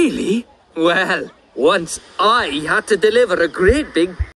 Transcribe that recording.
Really? Well, once I had to deliver a great big